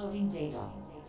Uploading data.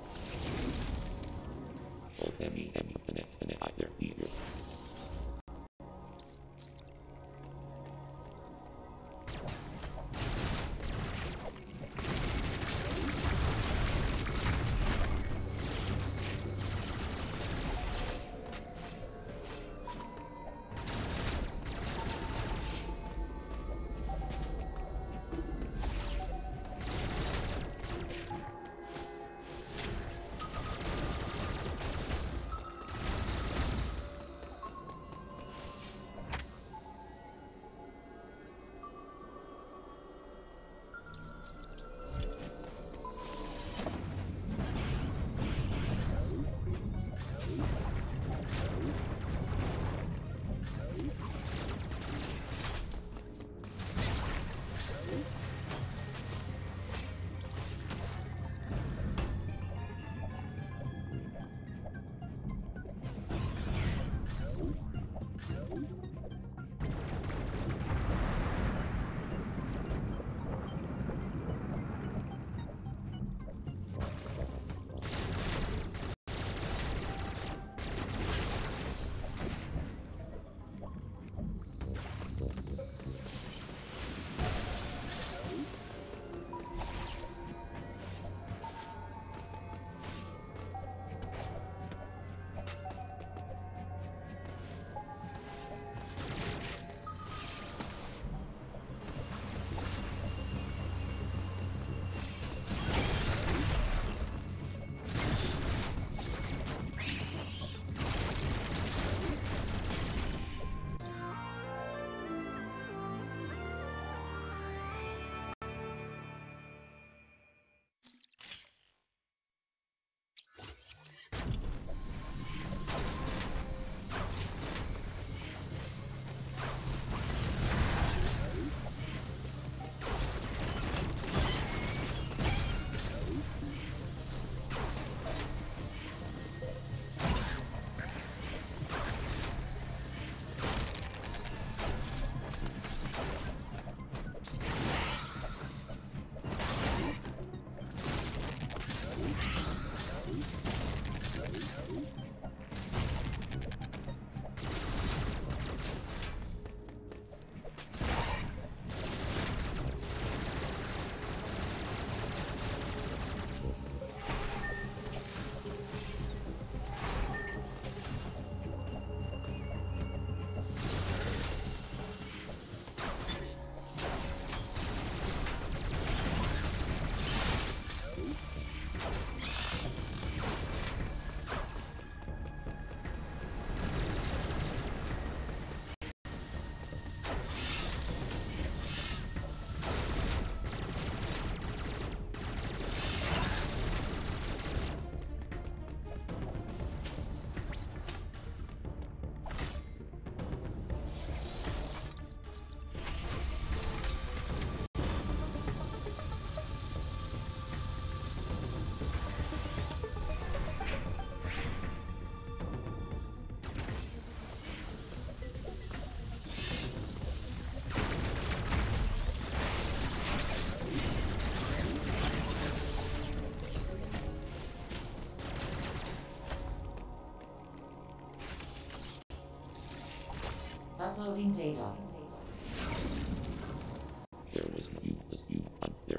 Uploading data. There was no useless you on there.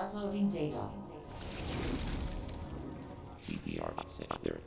Uploading data. CPR say there.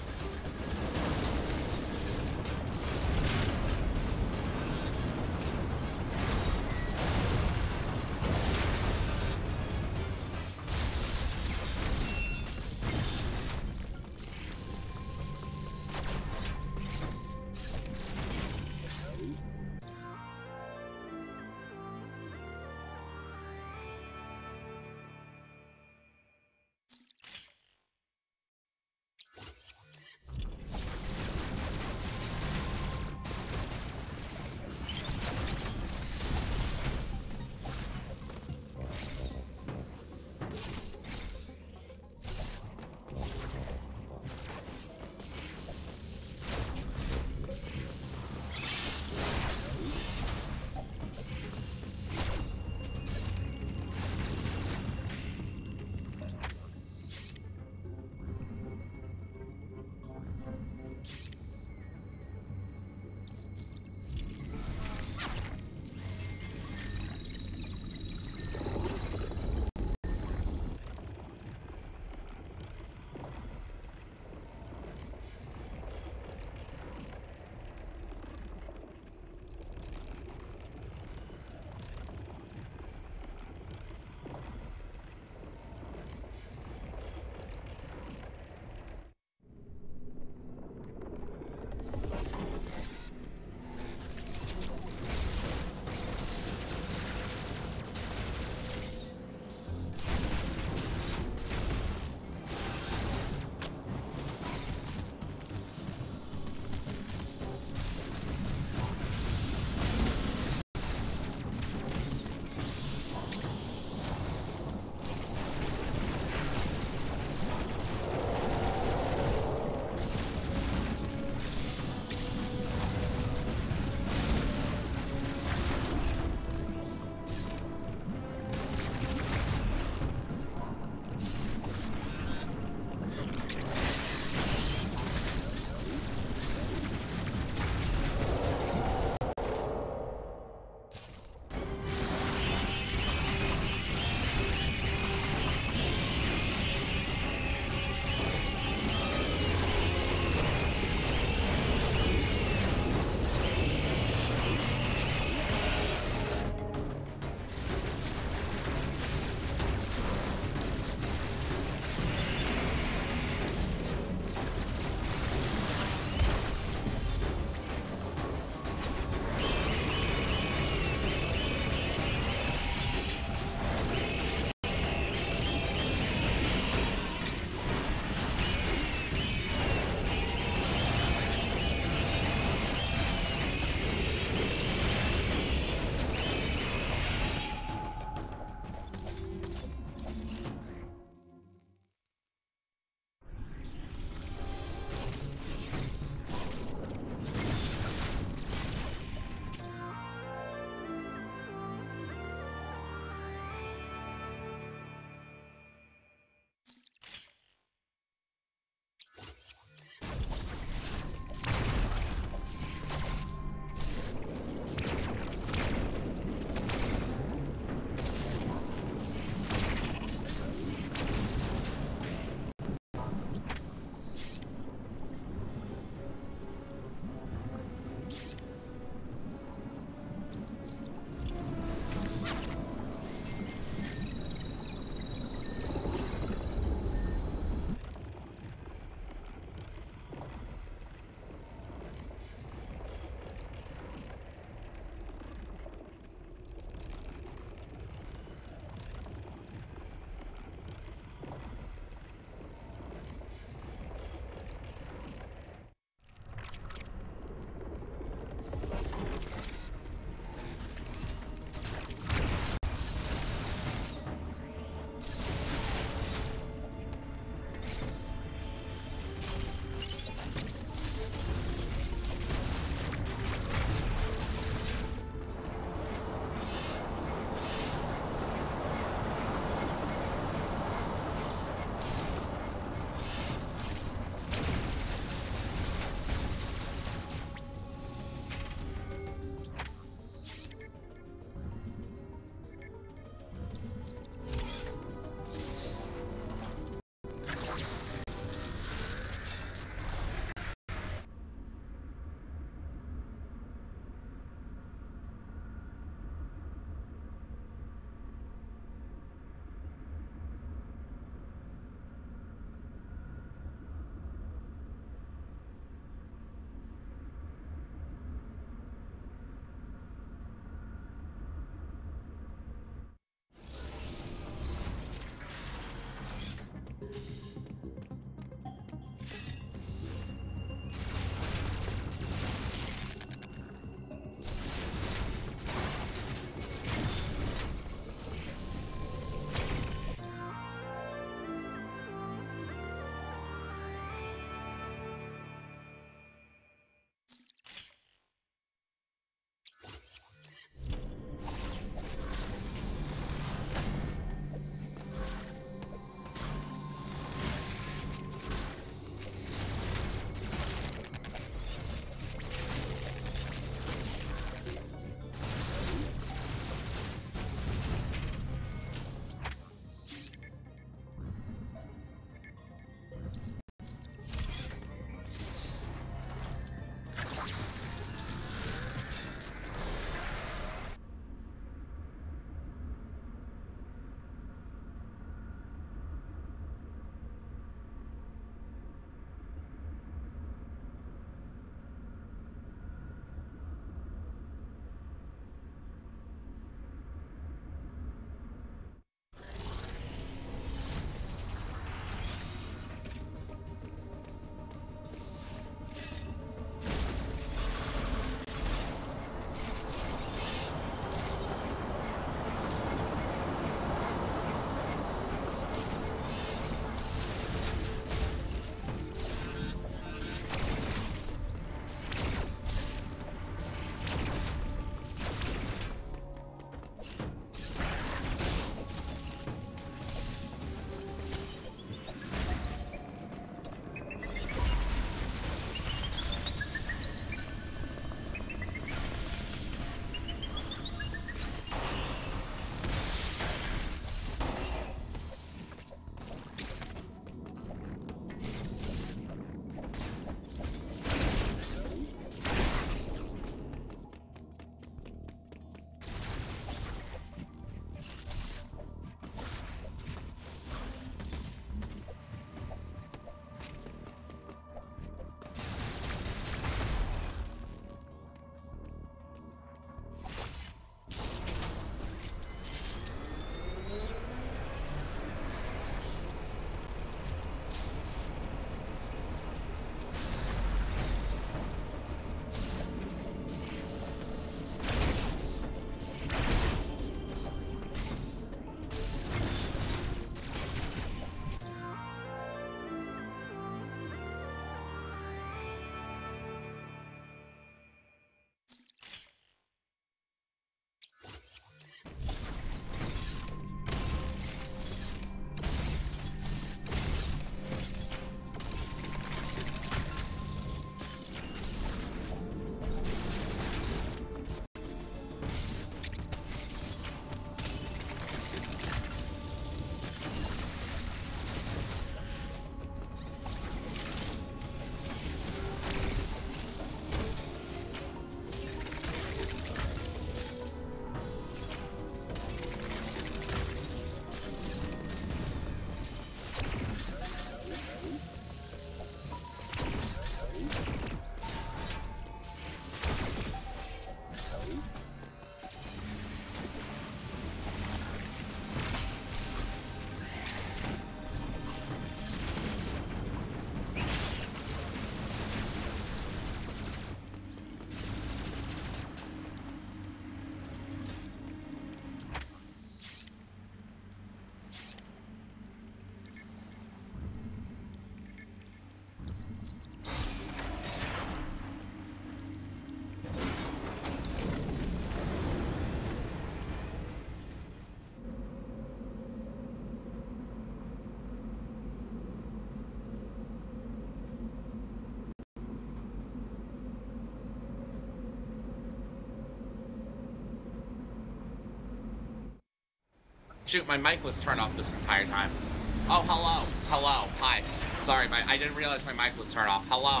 Shoot, my mic was turned off this entire time. Oh, hello. Hello. Hi. Sorry, I didn't realize my mic was turned off. Hello.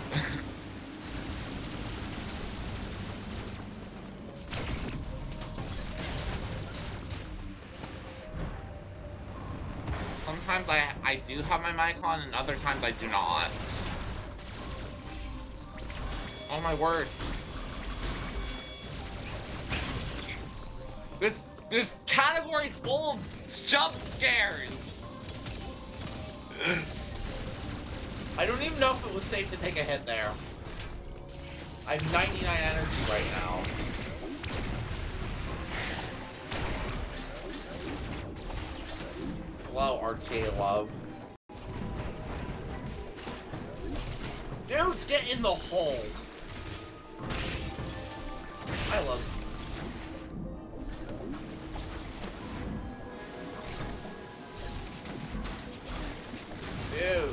Sometimes I do have my mic on, and other times I do not. Oh my word. This category's full of jump scares! I don't even know if it was safe to take a hit there. I have 99 energy right now. Hello, RTA love. Dude, get in the hole! I love you. Dude.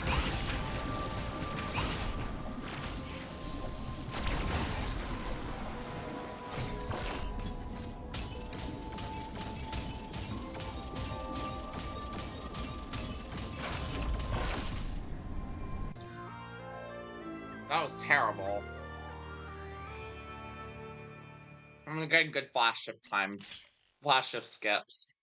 That was terrible. I'm gonna get good flash shift times. Flash shift skips.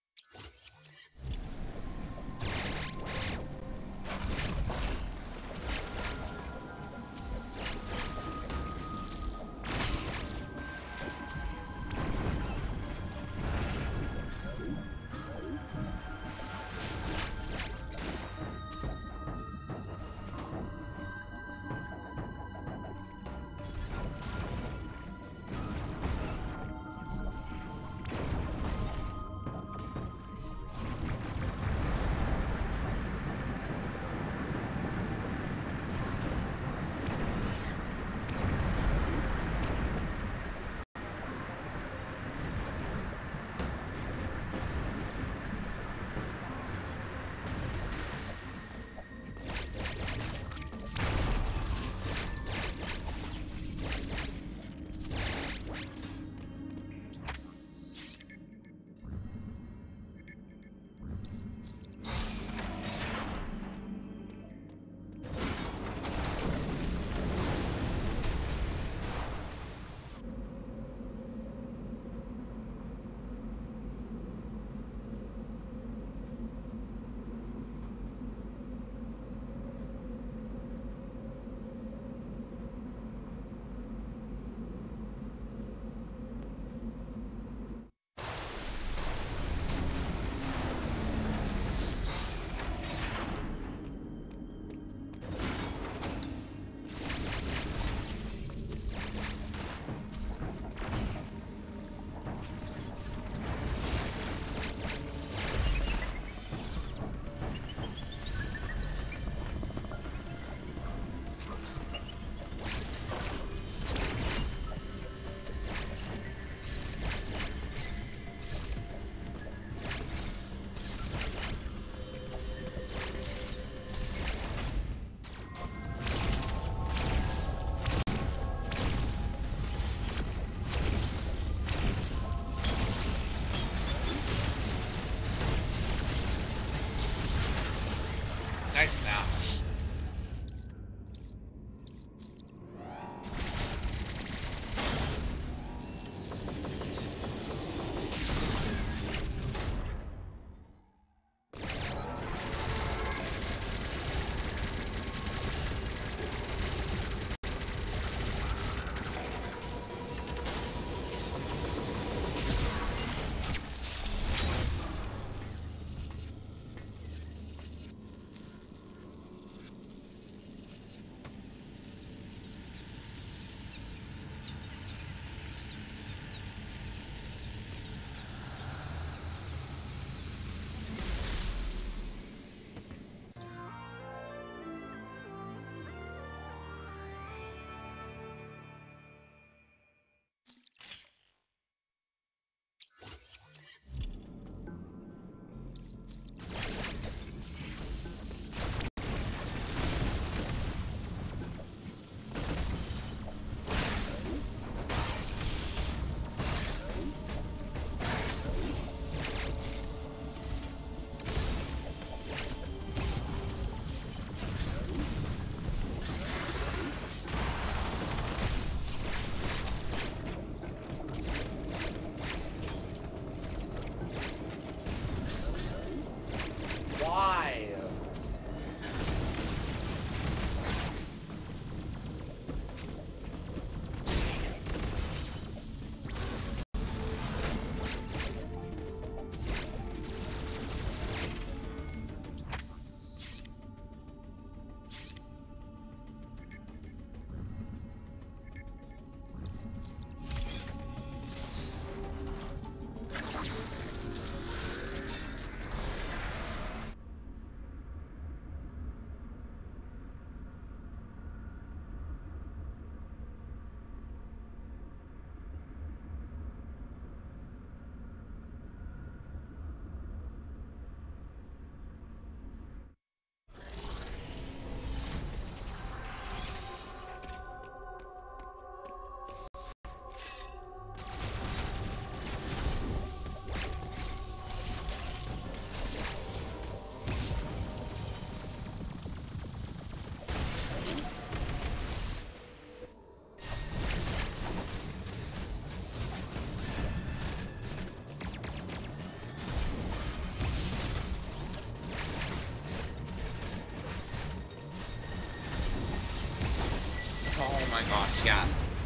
Yes.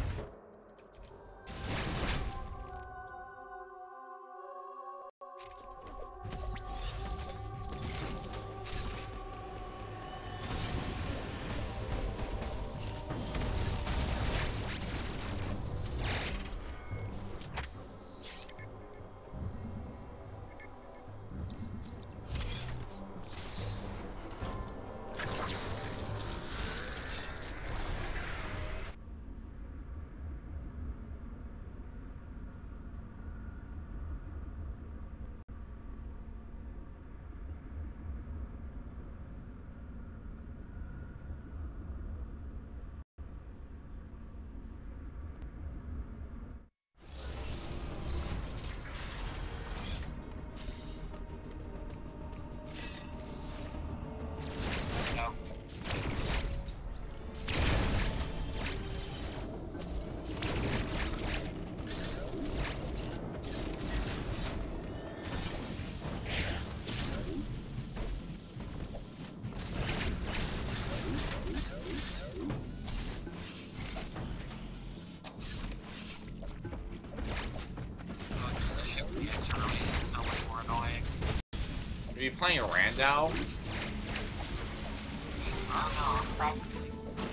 Are you playing Rando? I don't know, probably.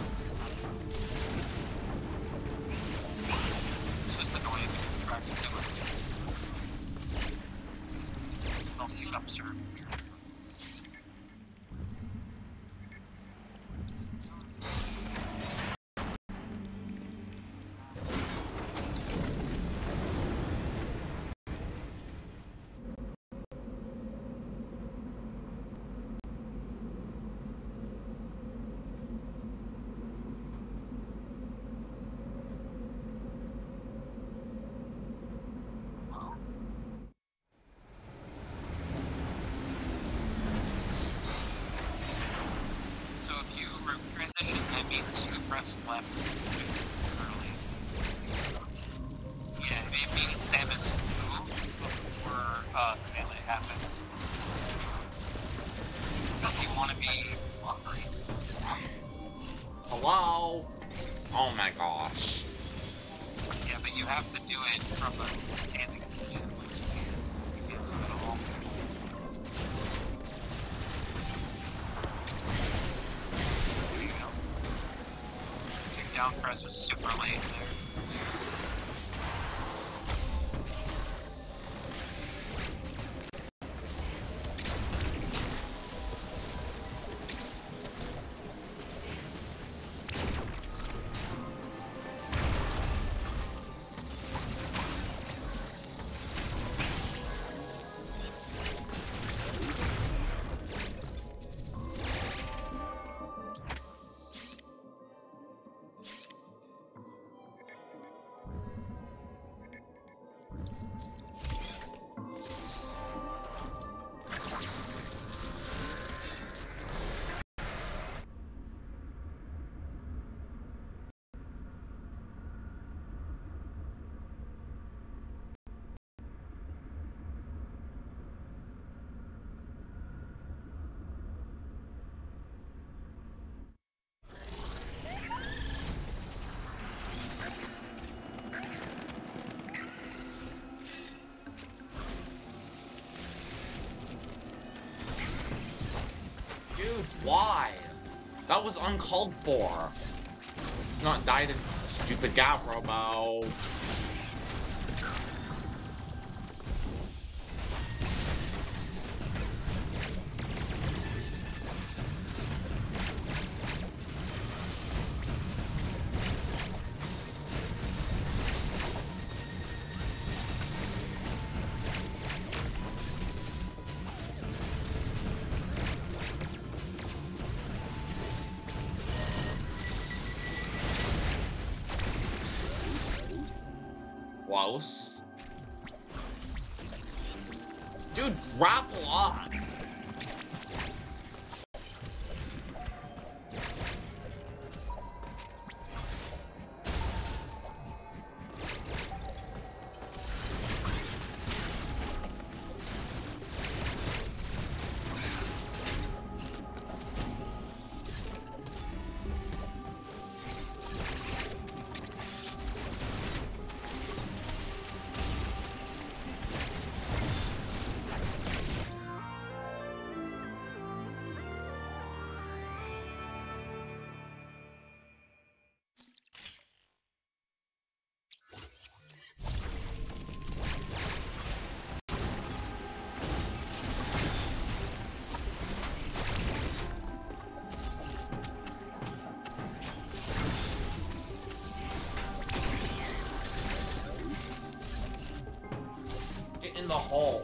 It's just annoying to practice it. Don't keep up, sir. So if you transition, that means you press left early. Yeah, it means Samus moved before the melee happens. If you want to be hungry. Hello? Oh my gosh. Yeah, but you have to do it from a standing position, which is weird. You can't move at all. There you go. Your down press was super late there. Dude, why? That was uncalled for. It's not died in stupid Gavrobo. Close. Dude, grapple up. the hole.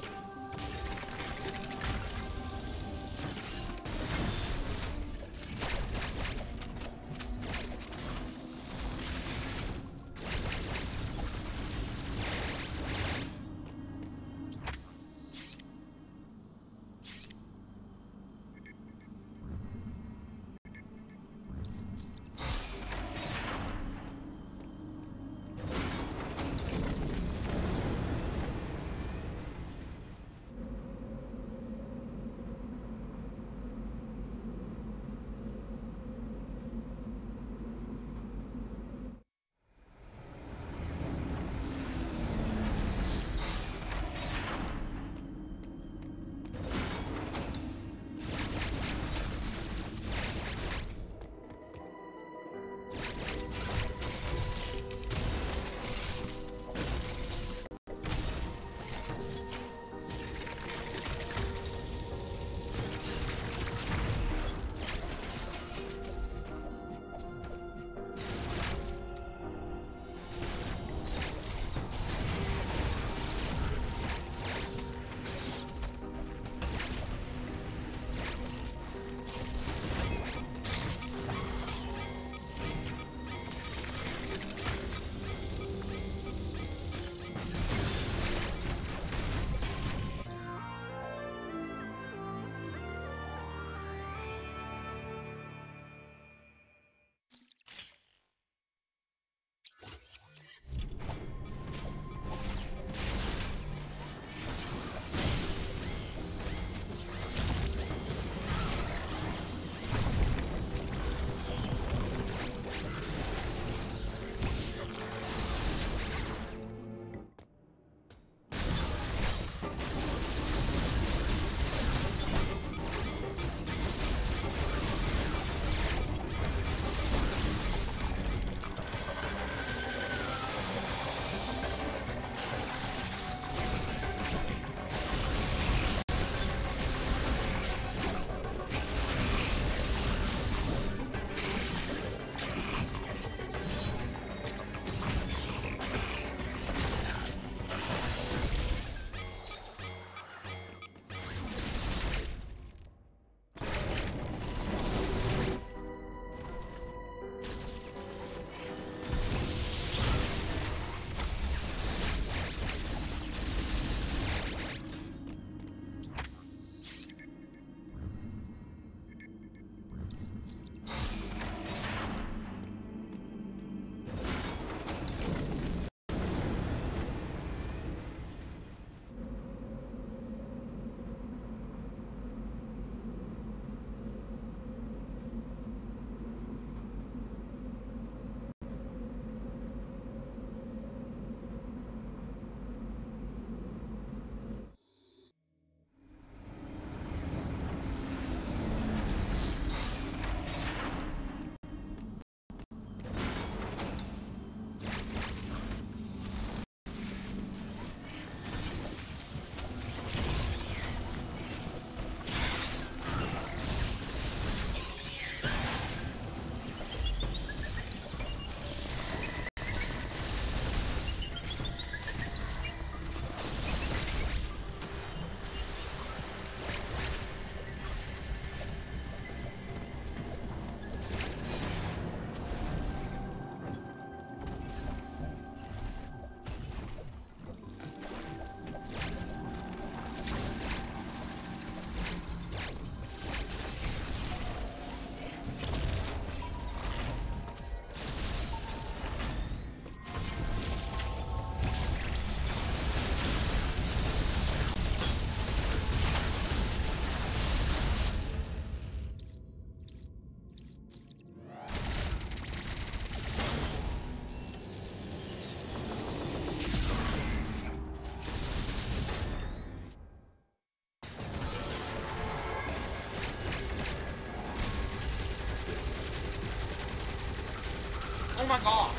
Oh my gosh!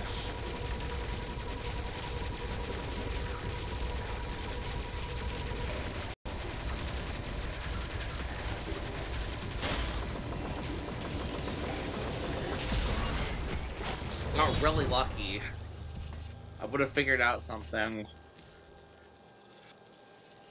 Got really lucky. I would have figured out something.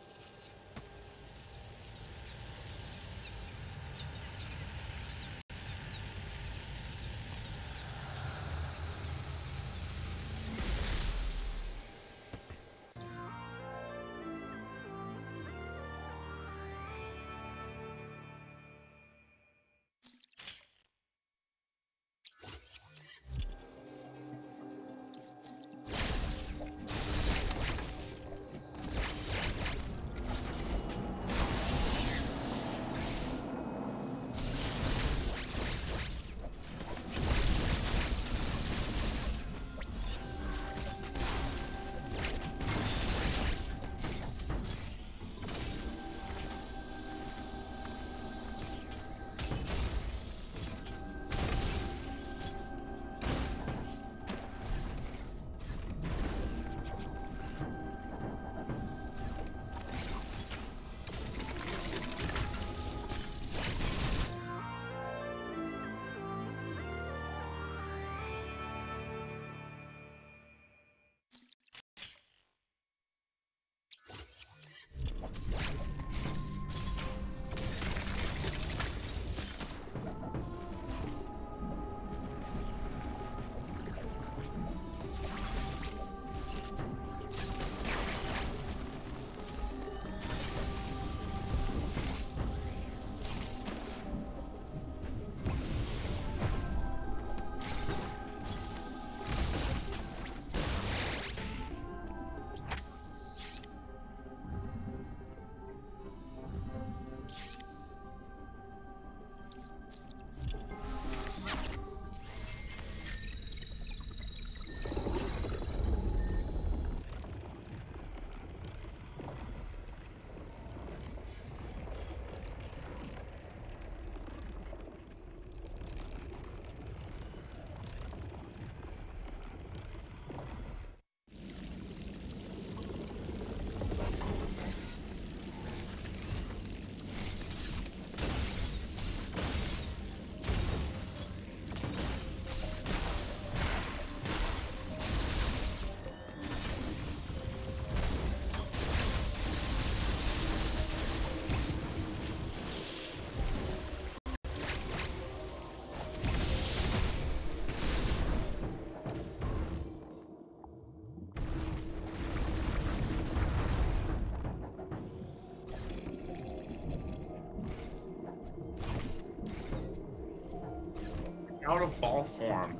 Out of ball form.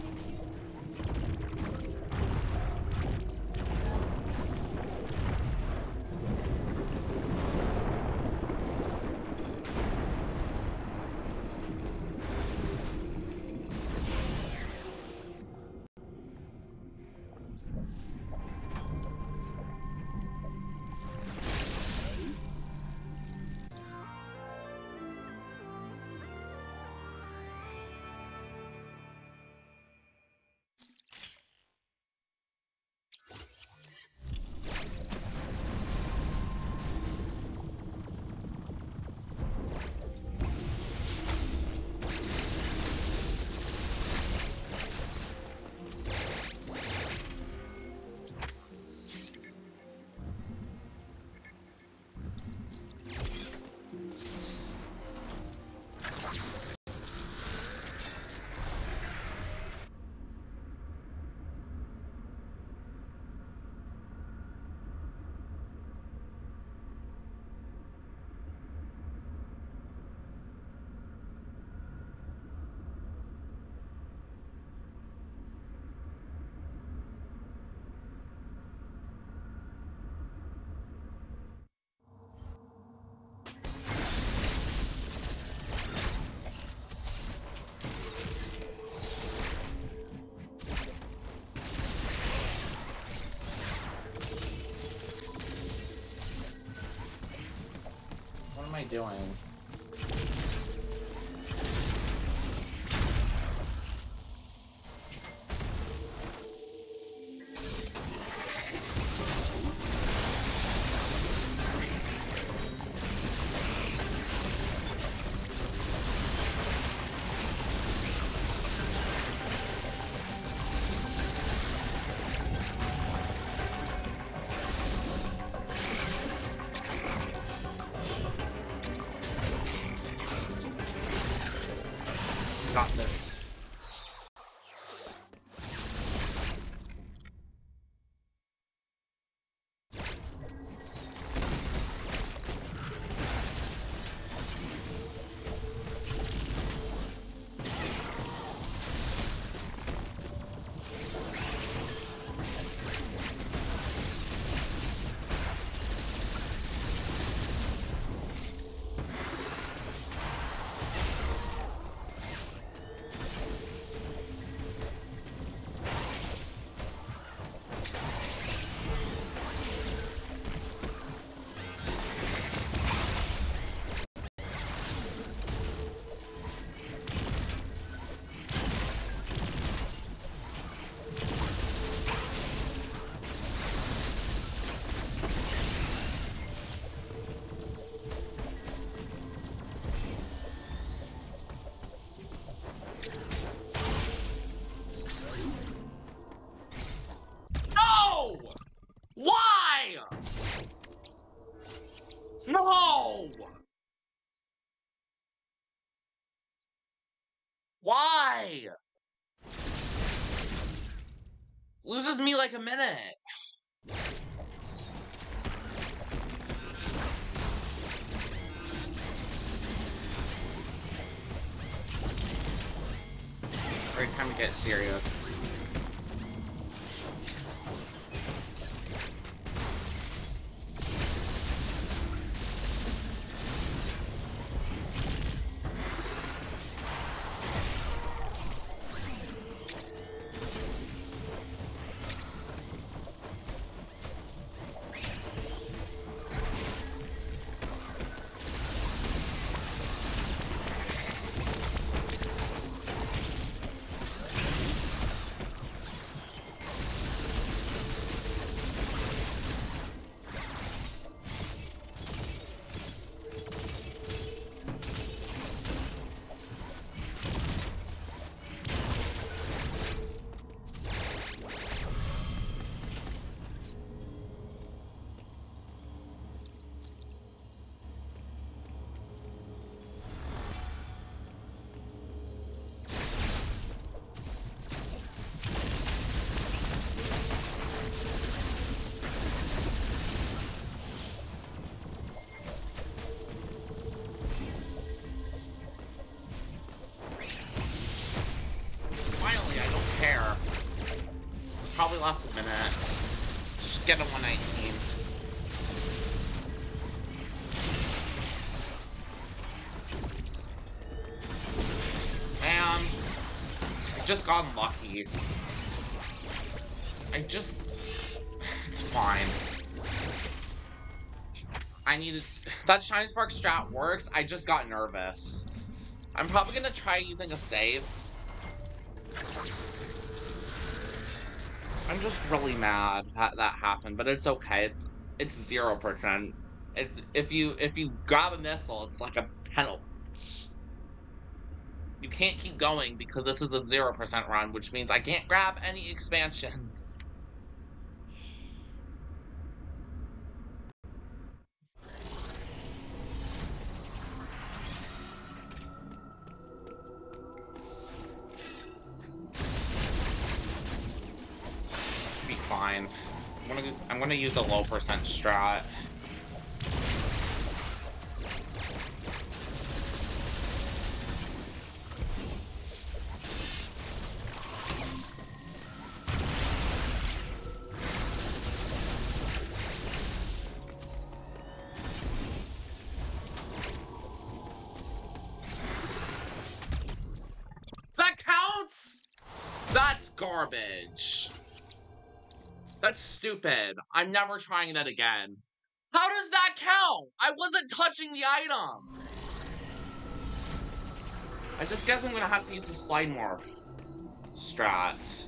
What am I doing? Got this. No! Why? No! Why? Loses me like a minute. Alright, time to get serious. last minute. Just get a 119. Man, I just got unlucky. It's fine. I needed... That Shiny Spark strat works, I just got nervous. I'm probably gonna try using a save. I'm just really mad that that happened, but it's okay. It's 0%. If you grab a missile, it's like a penalty. You can't keep going because this is a 0% run, which means I can't grab any expansions. Be fine. I'm gonna use a low percent strat. That counts? That's garbage. That's stupid. I'm never trying that again. How does that count? I wasn't touching the item. I just guess I'm gonna have to use the slide morph strat.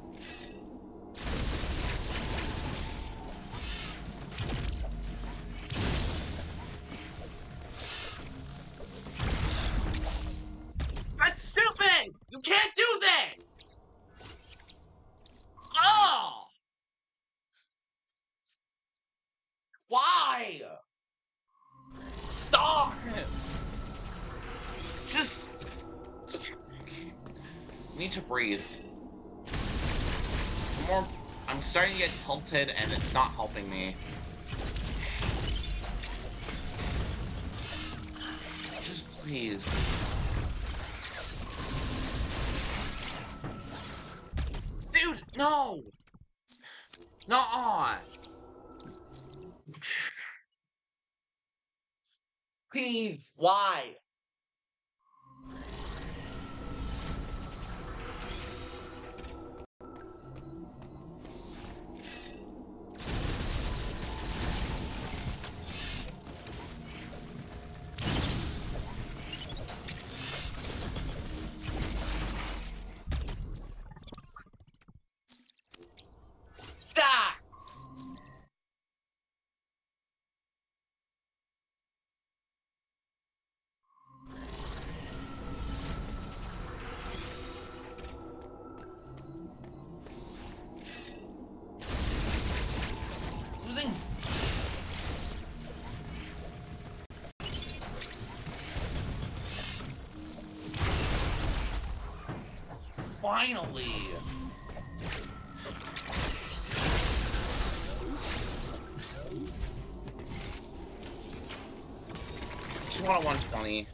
That's stupid! You can't do this! Oh! Why? Stop! Just... need to breathe. I'm starting to get tilted and it's not helping me. Just please. Dude, no! Nuh-uh! Please, why? Finally! Just want a 120.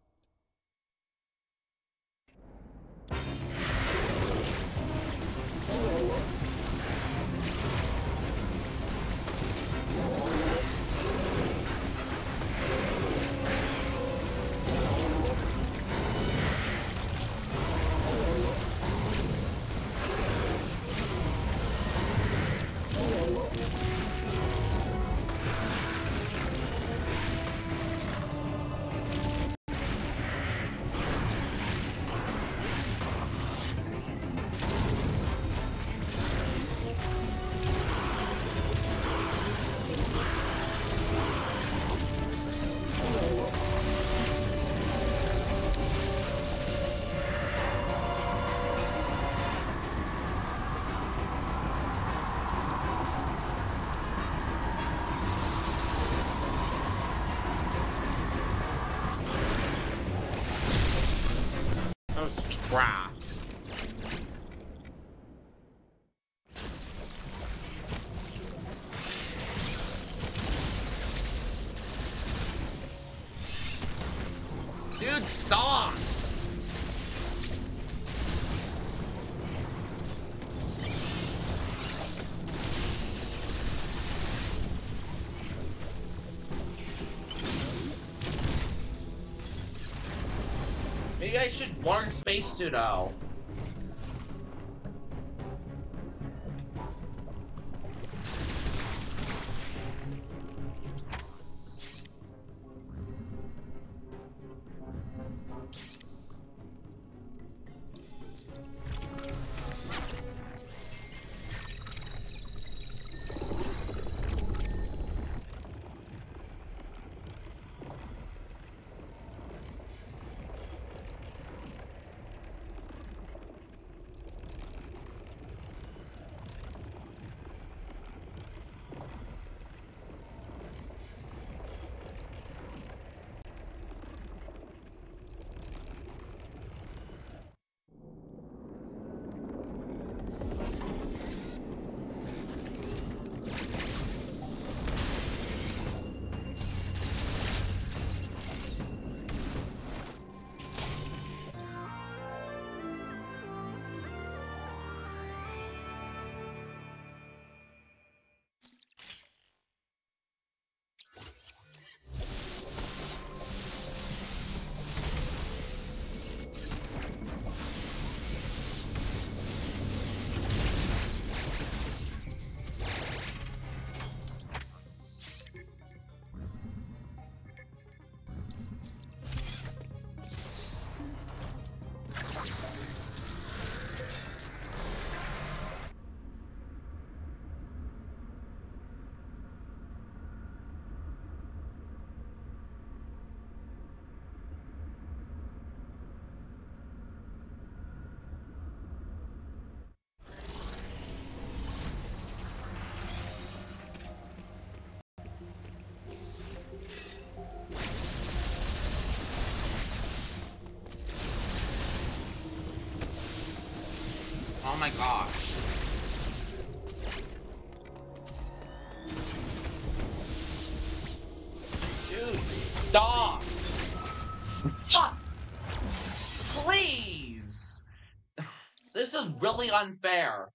That was crap. Dude, stop! Maybe I should learn Space Pseudo. Oh my gosh. Dude, stop! Stop! Please! This is really unfair.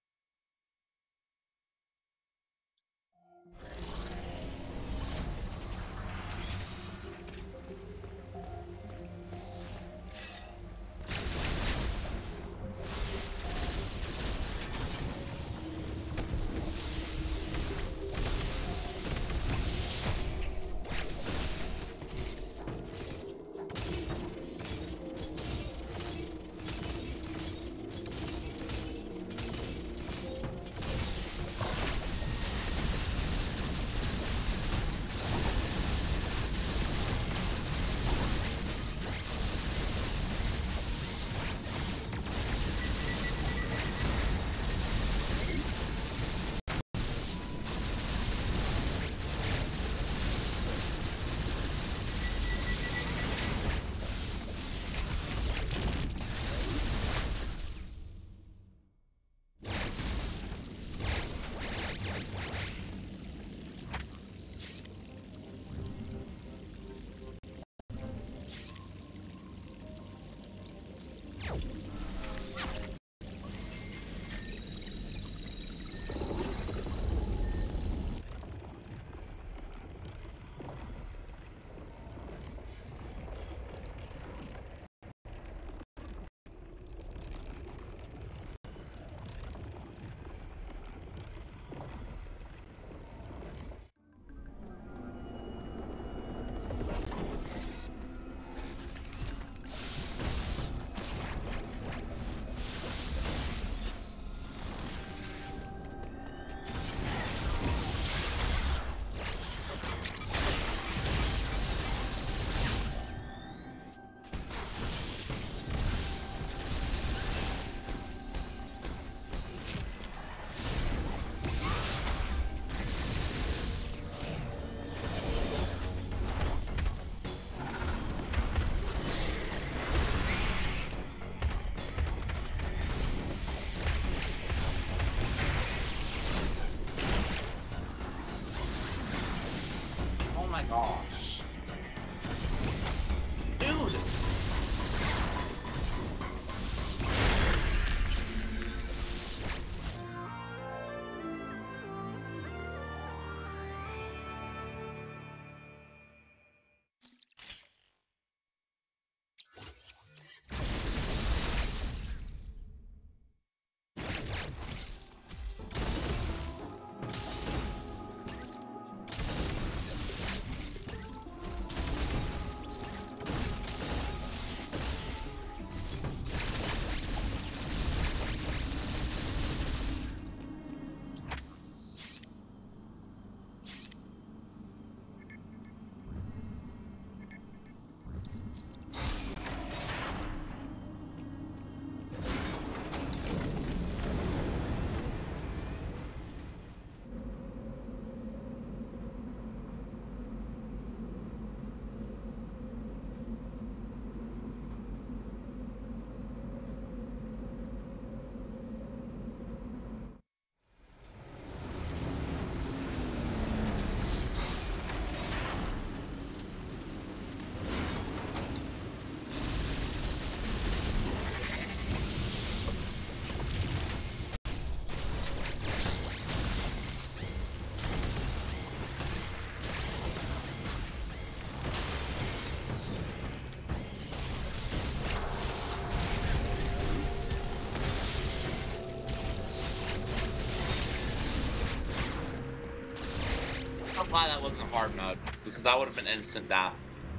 glad that wasn't hard mode, because that would have been instant death.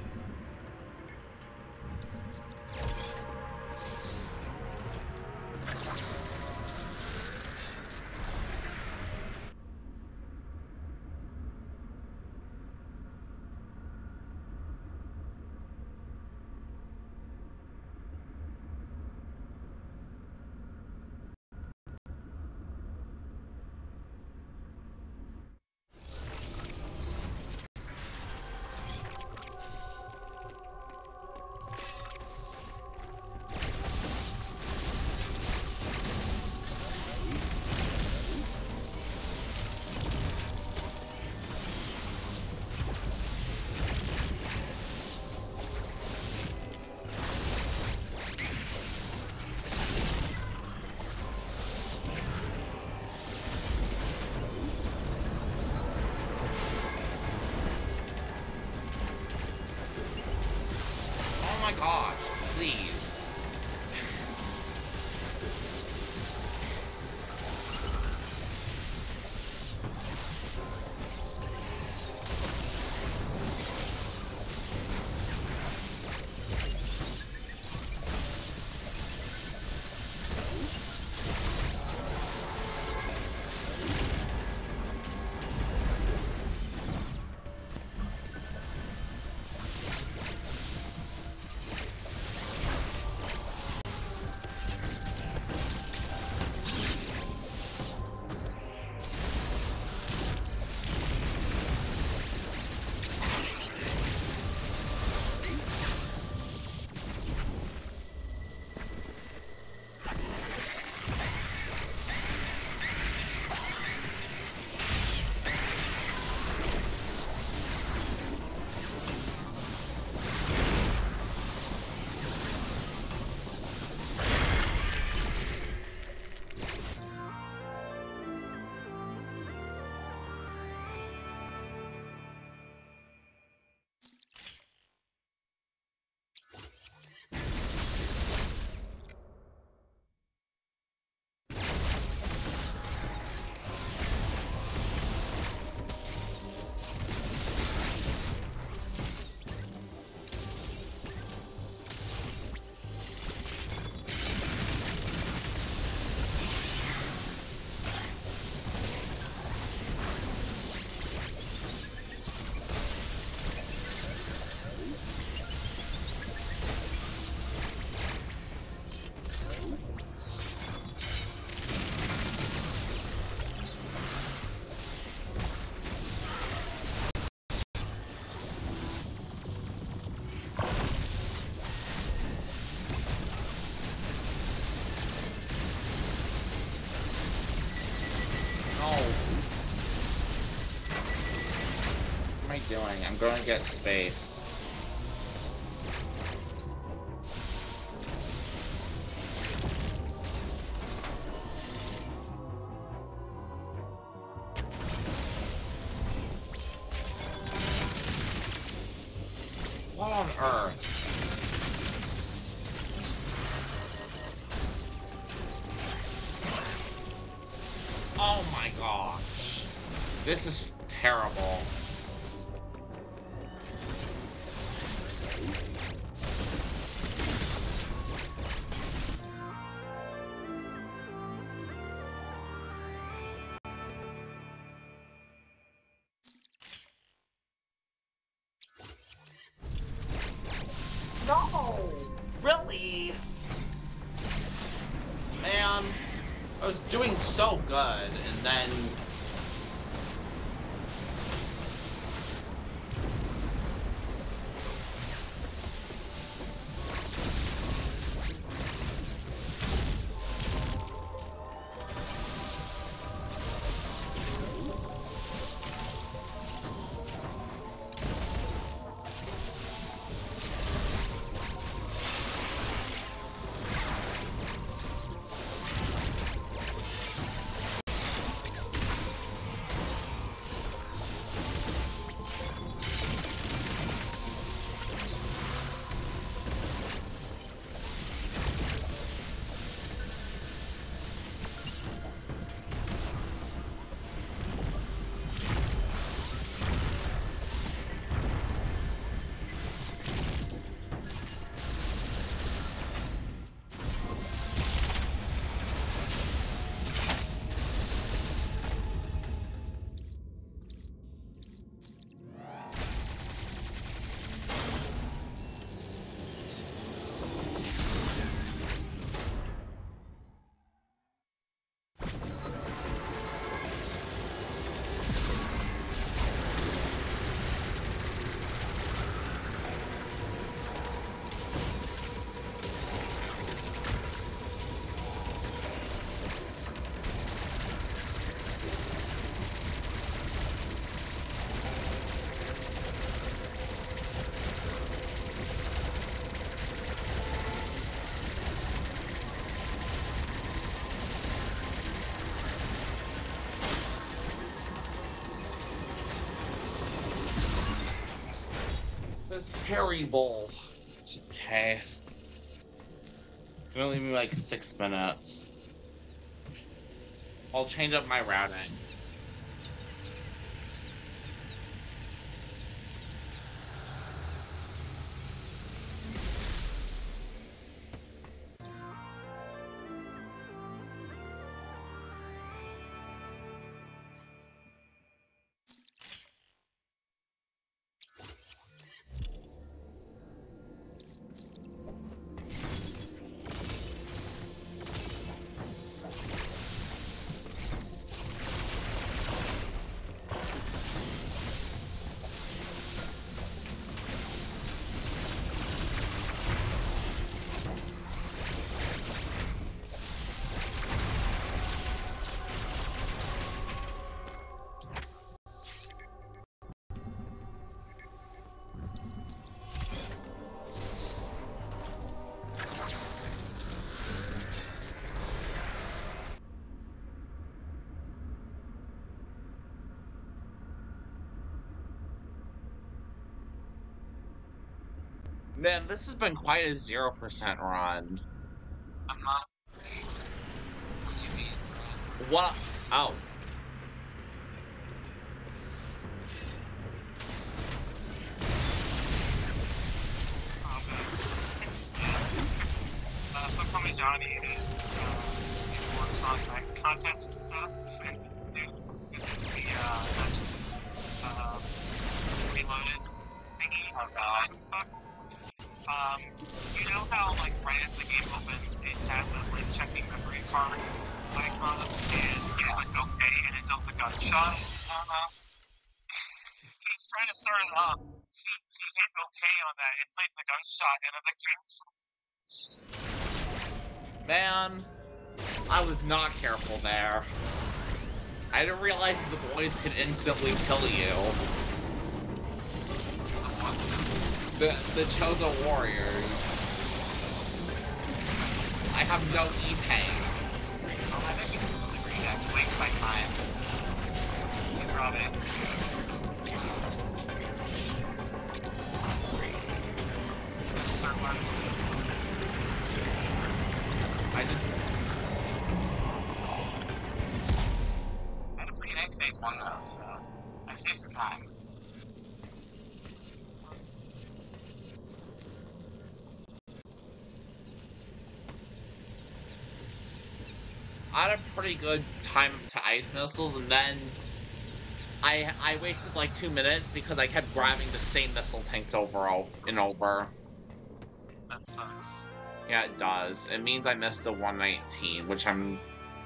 Oh my gosh, please. What am I doing? I'm going to get space. What on earth? Oh my gosh. This is terrible. No! Really? Man, I was doing so good, and then... terrible. Okay. It'll leave me like 6 minutes. I'll change up my routing. Man, this has been quite a 0% run. I'm not. What do you mean? What? Oh. So call me Johnny is works on like contest stuff and the reloaded thingy on God and stuff. You know how like right as the game opens it has that like checking memory card icon and you click OK and it does the gunshot? He's trying to start it up. He hit OK on that, it plays the gunshot and then the game. Man, I was not careful there. I didn't realize the boys could instantly kill you. The Chozo Warriors. I have no E-tanks. Oh, I bet you can agree that waste my time. You brought it. I had a pretty nice phase 1 though, so I saved some time. I had a pretty good time to ice missiles, and then I wasted like 2 minutes because I kept grabbing the same missile tanks over and over. That sucks. Yeah, it does. It means I missed the 119, which I'm...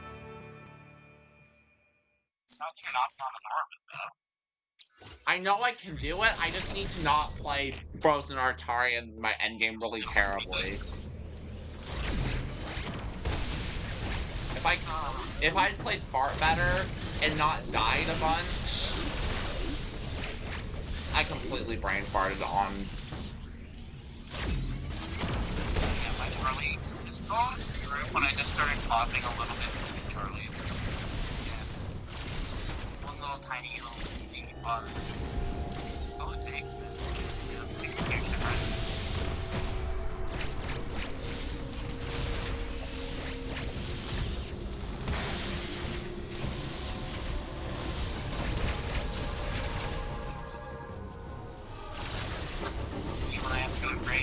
Not even opting on an orbit, though. I know I can do it, I just need to not play Frozen Artari and my endgame really terribly. If I'd played Fart better and not died a bunch, I completely brain farted on... Charlie just goes through when I just started pausing a little bit between Charlie's. Yeah. One little tiny little pause. All it takes, man. Yeah, it makes a huge difference. When I have to upgrade.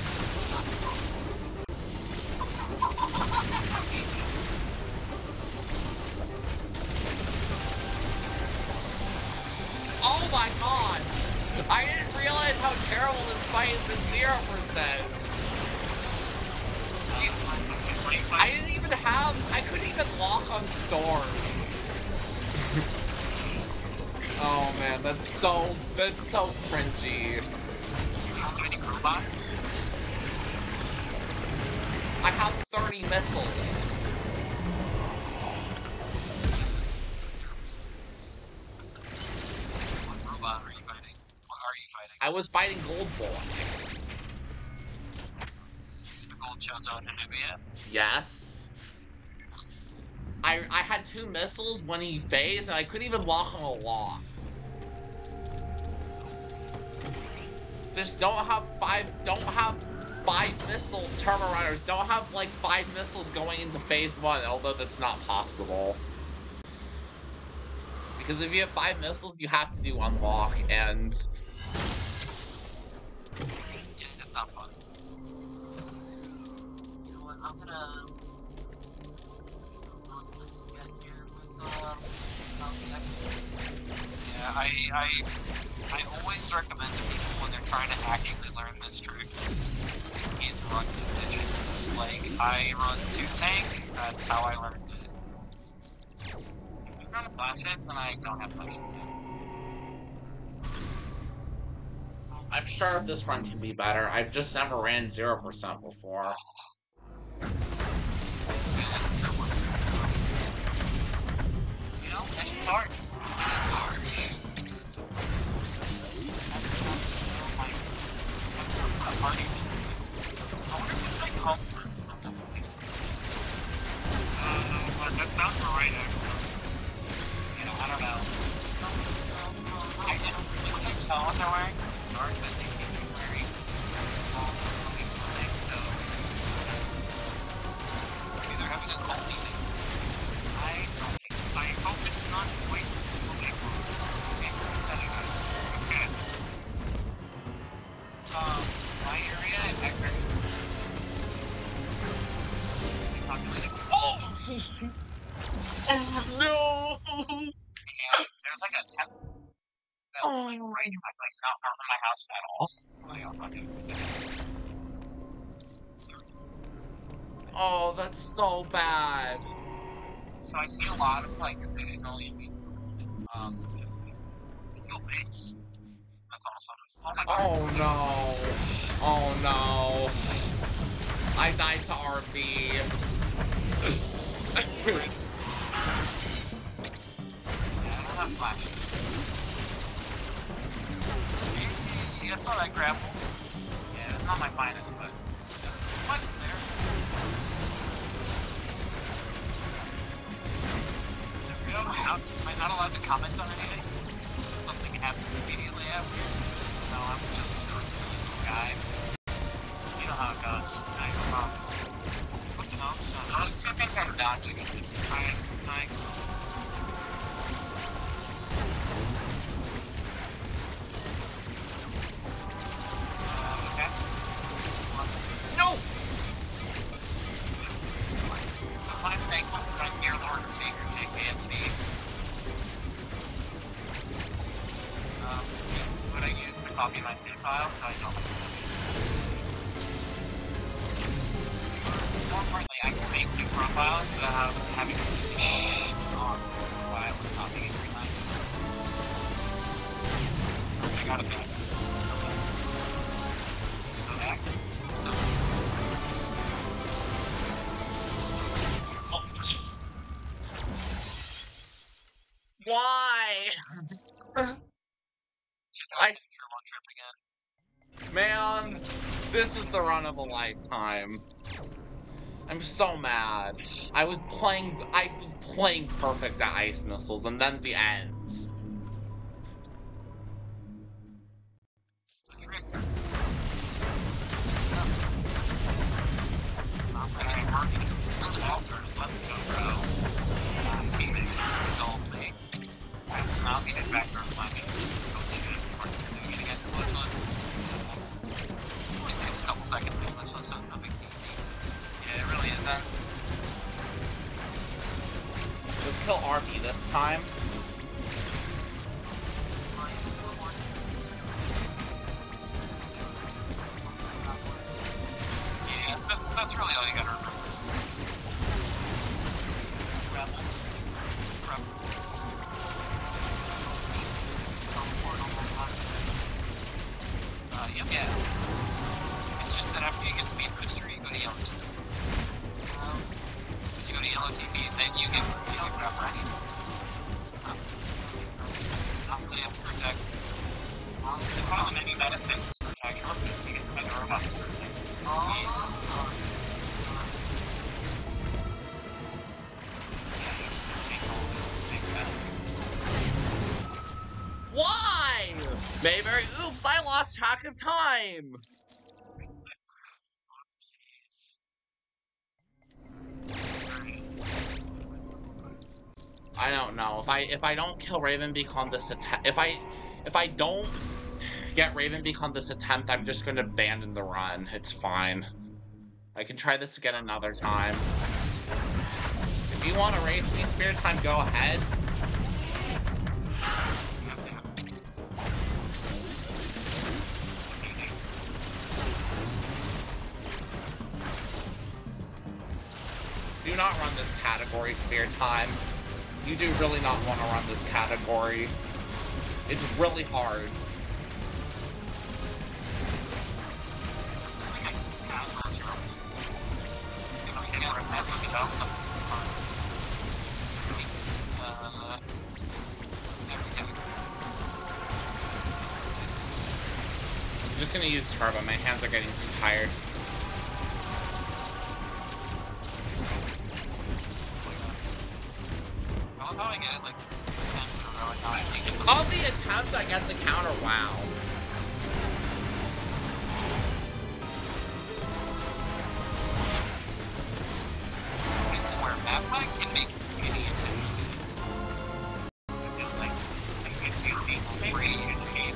Oh my god! I didn't realize how terrible this fight is at 0%! I didn't even have... I couldn't even lock on storms. Oh man, that's so cringy. How many robots? I have 30 missiles. What robot are you fighting? What are you fighting? I was fighting Gold Boy. The Gold Chozo and Anubia? Yes. I had 2 missiles when he phased, and I couldn't even lock on a lock. Just don't have five missile turbo runners. Don't have like 5 missiles going into phase 1, although that's not possible. Because if you have 5 missiles, you have to do unlock, and Yeah, it's not fun. You know what, I'm gonna run this again here with yeah, I always recommend to people when they're trying to actually learn this trick in run decisions. Like, I run 2-tank, that's how I learned it. If you run a flash hit, then I don't have flash hit yet. I'm sure this run can be better. I've just never ran 0% before. You know, it's hard. It is hard. Party. I wonder if it's like comfort from the police. But that sounds right, actually. You know, I don't know. I can tell what they're wearing. Dark, but they keep you wearing looking things, so maybe they're having a cult meeting. I hope it's not quite okay. Okay. My area is accurate. Oh! Oh no! And there's like a temple that like right like not far from my house at all. Oh, that's so bad. So I see a lot of like traditional Indian just like heel base. That's awesome. Oh my god. Oh no. Oh no. I died to RB. Yeah, I don't have flash. Yeah, I saw that grapple. Yeah, it's not my finest, but what's there? There we go. Am I not allowed to comment on anything? Something happened immediately after. So I'm just a guy. You know how it goes. I no problem. What you know? So those two things are dodging. Alright. Okay. No! My thing was right here, Lord and Savior, JKNC. What I use to copy my save file, so I don't have to. More importantly, I can make new profiles without having to on why I was copying it 3 times. I got it back. So that. So. Oh. Why? One trip again. Man, this is the run of a lifetime. I'm so mad. I was playing perfect at ice missiles, and then the ends. It's the trick. Not that I'm working. First, let me go pro. Phoenix, gold me. I'll get it back for my game. Only takes a couple seconds to glitchless, so it's no big deal. Yeah, it really isn't. Let's kill RB this time. Yeah, that's really all you gotta remember. Rebel. Yep. Yeah. It's just that after you get speed booster, you go to yellow TP. You go to yellow TP, then you get grab right. Not really have to protect. The problem maybe benefits is protect because you get the mega robots to protect. Why? Mayberry, oops, I lost lost track of time! I don't know. If I don't kill Ravenbeak on this attempt, if I don't get Ravenbeak on this attempt, I'm just gonna abandon the run. It's fine. I can try this again another time. If you want to race me, Spirit Time, go ahead. Do not run this category, Spirit Time. You do really not want to run this category. It's really hard. I'm just gonna use Turbo. My hands are getting too tired. All the attempts I get the counter, wow. I swear, map lag can make any attention. I feel like it do people rage and hate.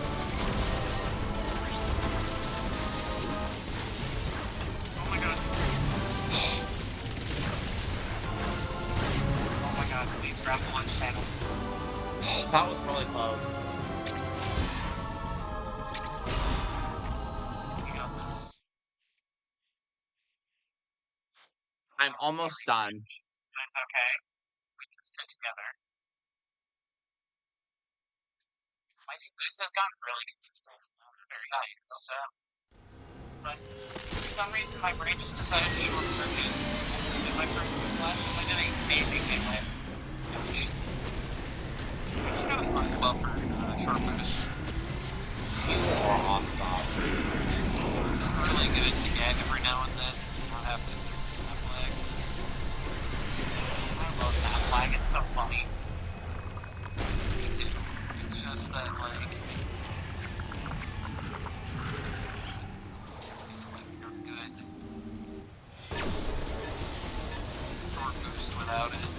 Oh my god. Oh my god, please grab the lunch channel. That was really close. I'm almost done. That's okay. We can sit together. My success has gotten really consistent. Very high. But for some reason, my brain just decided to short circuit. In my first class, I didn't say anything like I just got a fun club for short bursts. You are awesome. It's really good to gag every now and then. Not have to have lag. I love that lag, it's so funny. Me too. It's just that, like, you're good. Short boost without it.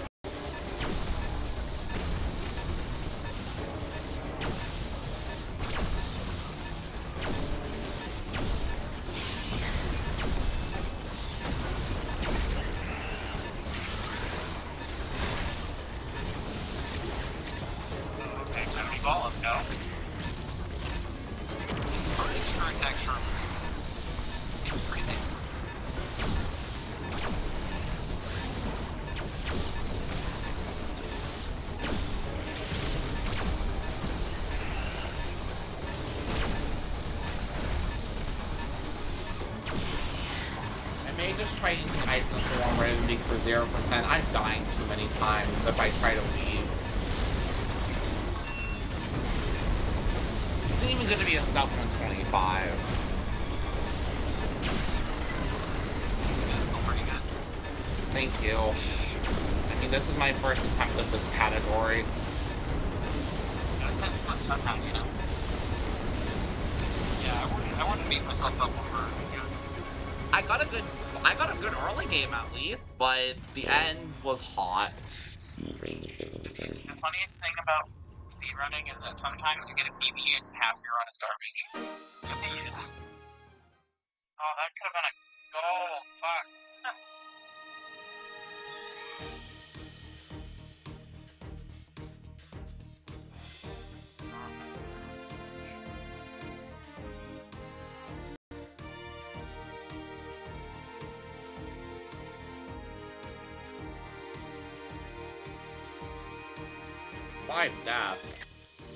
Ball up, no? It's correct, actually. It's breathing. I may just try using Ice and Storm Ravenbeak for 0%. I'm dying too many times if I try to leave. It's even going to be a sub 125. Pretty good. Thank you. I mean, this is my first attempt at this category. Sometimes, you know. Yeah, I wouldn't beat myself up over. I got a good early game at least, but the end was hot. The funniest thing about speedrunning is that sometimes you get a PB and half your run is garbage. Yeah. Oh, that could have been a goal. Fuck. Five deaths.